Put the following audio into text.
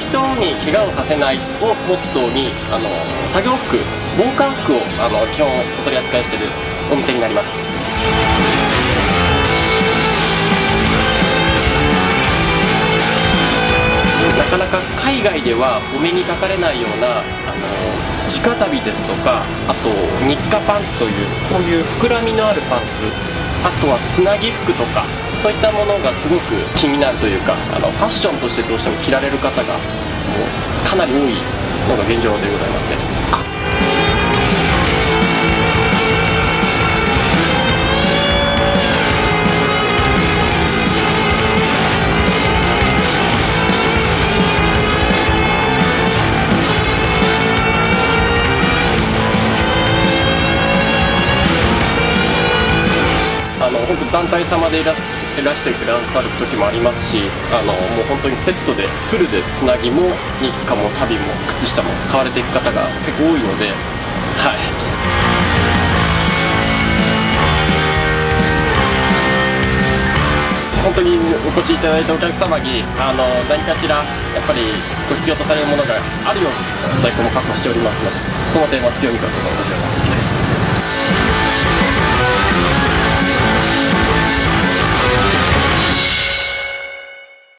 人に怪我をさせないをモットーに作業服、防寒服を基本お取り扱いしているお店になります。なかなか海外ではお目にかかれないような直旅ですとか、あと日課パンツというこういう膨らみのあるパンツ、あとはつなぎ服とか、そういったものがすごく気になるというか、ファッションとしてどうしても着られる方がかなり多いのが現状でございますね。本当団体様でいらしてくださる時もありますし、もう本当にセットでフルでつなぎも日課も旅も靴下も買われていく方が結構多いので、はい。本当にお越しいただいたお客様に何かしらやっぱりご必要とされるものがあるように在庫も確保しておりますので、その点は強みかと思います。